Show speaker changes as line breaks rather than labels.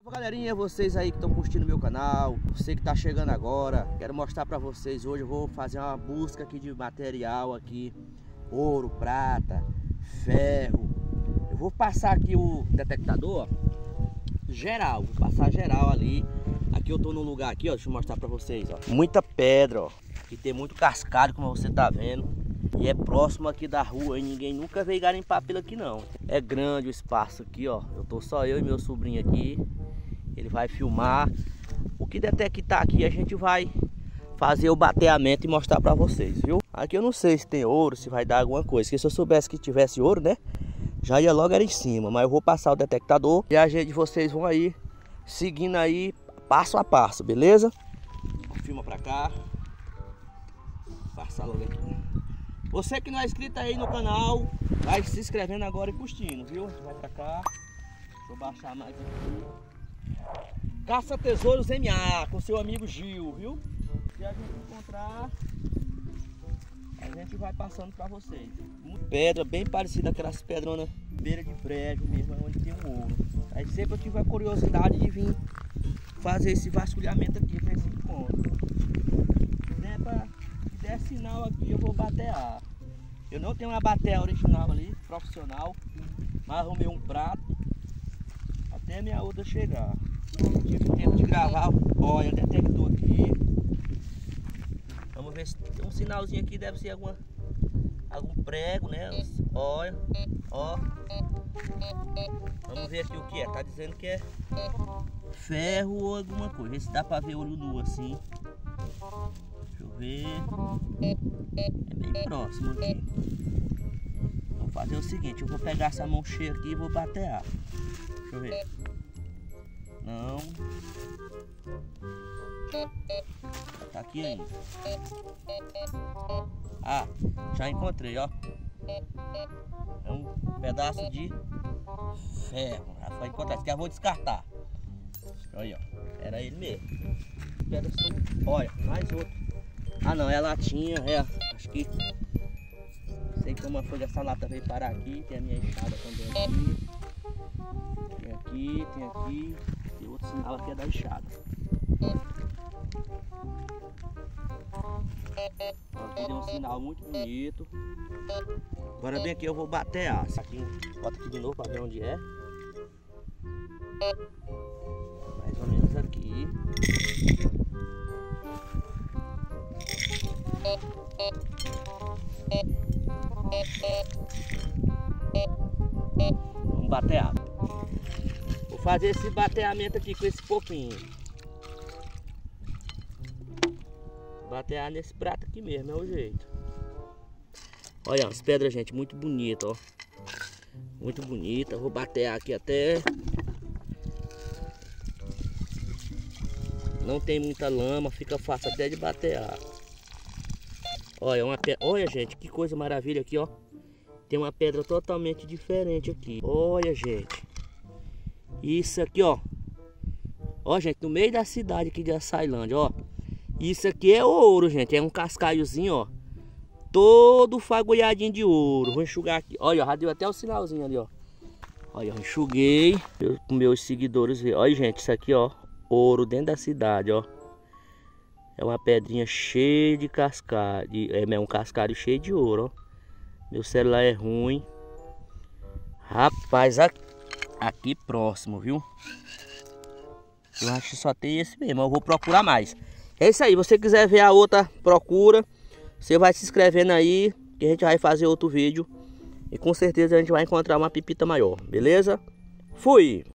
Galerinha, vocês aí que estão curtindo meu canal, você que está chegando agora, quero mostrar para vocês hoje. Eu vou fazer uma busca aqui de material aqui, ouro, prata, ferro. Eu vou passar aqui o detectador geral, vou passar geral ali. Aqui eu tô num lugar aqui, ó, deixa eu mostrar para vocês, ó. Muita pedra, ó, aqui tem muito cascalho, como você tá vendo. E é próximo aqui da rua e ninguém nunca veio garimpar pelo aqui não. É grande o espaço aqui, ó. Eu tô só eu e meu sobrinho aqui. Ele vai filmar. O que detectar aqui a gente vai fazer o bateamento e mostrar pra vocês, viu? Aqui eu não sei se tem ouro, se vai dar alguma coisa. Porque se eu soubesse que tivesse ouro, né, já ia logo era em cima. Mas eu vou passar o detectador e a gente, vocês vão aí seguindo aí passo a passo, beleza? Filma pra cá. Passar logo aqui. Você que não é inscrito aí no canal, vai se inscrevendo agora e curtindo, viu? Vai pra cá. Deixa eu baixar mais aqui. Caça Tesouros MA com seu amigo Gil, viu? Se a gente encontrar, a gente vai passando pra vocês. Pedra bem parecida aquelas pedronas beira de brejo mesmo, onde tem um ouro. Aí sempre eu tive a curiosidade de vir fazer esse vasculhamento aqui pra esse encontro. Se der sinal aqui eu vou batear. Eu não tenho uma bateia original ali, profissional, mas arrumei um prato até minha outra chegar. Tive tempo de gravar, olha, detector aqui. Vamos ver se tem um sinalzinho aqui, deve ser algum prego, né? Olha, ó. Vamos ver aqui o que é. Tá dizendo que é ferro ou alguma coisa. Vê se dá pra ver olho nu assim. Deixa eu ver. É bem próximo aqui. Vou fazer o seguinte, eu vou pegar essa mão cheia aqui e vou batear. Deixa eu ver. Não. Tá aqui ainda. Ah, já encontrei, ó. É um pedaço de ferro. Já foi encontrado. Esse aqui eu vou descartar. Olha, ó. Era ele mesmo. Pedra só. Olha, mais outro. Ah não, é a latinha. É, acho que. Não sei como foi essa lata veio parar aqui. Tem a minha enxada também aqui. Tem aqui, tem aqui. E outro sinal aqui é da enxada. Aqui deu um sinal muito bonito. Agora bem aqui eu vou batear. Aqui, bota aqui de novo para ver onde é. Mais ou menos aqui. Vamos batear. Vou fazer esse bateamento aqui com esse pouquinho. Batear nesse prato aqui mesmo, é o jeito. Olha as pedras, gente, muito bonita, ó. Muito bonita. Vou batear aqui até. Não tem muita lama, fica fácil até de batear. Olha, uma pedra. Olha, gente, que coisa maravilha aqui, ó. Tem uma pedra totalmente diferente aqui. Olha, gente. Isso aqui, ó. Ó, gente, no meio da cidade aqui de Açailândia, ó. Isso aqui é ouro, gente. É um cascaiozinho, ó. Todo fagulhadinho de ouro. Vou enxugar aqui. Olha, já deu até o sinalzinho ali, ó. Olha, eu enxuguei. Com meus seguidores ver. Olha, gente, isso aqui, ó. Ouro dentro da cidade, ó. É uma pedrinha cheia de cascalho. É um cascalho cheio de ouro, ó. Meu celular é ruim. Rapaz, aqui próximo, viu? Eu acho que só tem esse mesmo. Eu vou procurar mais. É isso aí. Se você quiser ver a outra, procura. Você vai se inscrevendo aí, que a gente vai fazer outro vídeo. E com certeza a gente vai encontrar uma pepita maior. Beleza? Fui!